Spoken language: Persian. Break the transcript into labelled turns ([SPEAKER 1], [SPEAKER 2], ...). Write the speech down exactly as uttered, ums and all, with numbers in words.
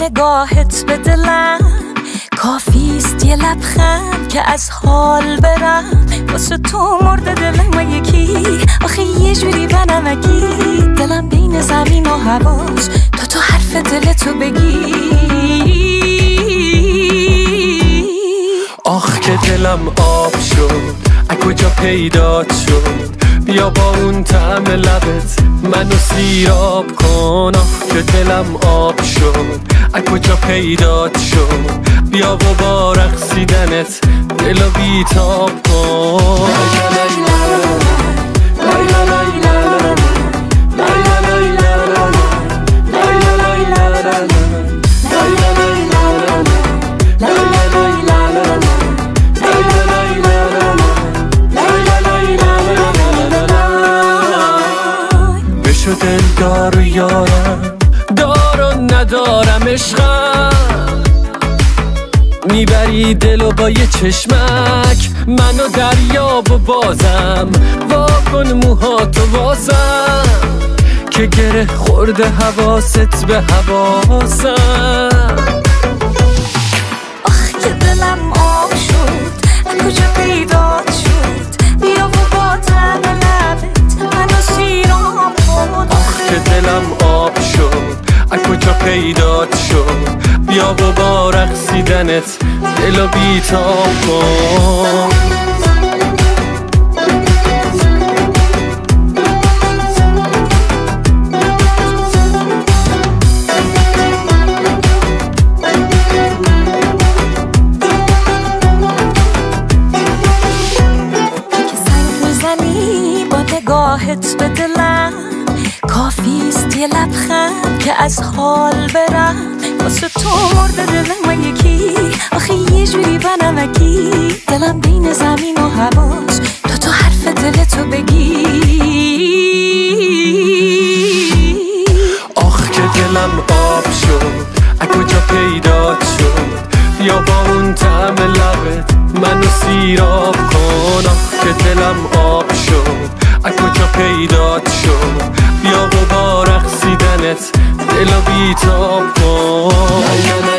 [SPEAKER 1] نگاهت به دلم کافیست یه لبخند که از حال برم واسه تو مرده دلم یکی آخه یه جوری بنمکی دلم بین زمین و هواش تا تو حرف دلتو بگی
[SPEAKER 2] آخ که دلم آب شد از کجا پیدات شد بیا با اون طعم لبت منو سیراب کن آخ که دلم آب شد از کجا پیدات شد بیا و با رقصیدنت دلو بیتاب کن بشو دلدار و یارم دار و ندارم عشقم میبری دلو با یه چشمک منو دریاب و بازم واکن موهاتو واسم که گره خورده حواست به حواسم
[SPEAKER 1] آخ که دلم آب شد از کجا پیدات شد بیا و با طعم لبت منو سیراب کن
[SPEAKER 2] آخ که دلم آب شد از کجا پیدات شد بیا و با رقصیدنت دلو بیتاب کن
[SPEAKER 1] نگاهت به دلم کافیست یه لبخند که از حال برم واسه تو مرده دلم یکی آخه یه جوری بنمکی دلم بین زمین و هواش تا تو حرف دلتو بگی
[SPEAKER 2] آخ که دلم آب شد از کجا پیدات شد بیا با اون طعم لبت منو سیراب کن آخ که دلم آب شد از کجا پیدات شد بیا و با رقصیدنت دلو بیتاب کن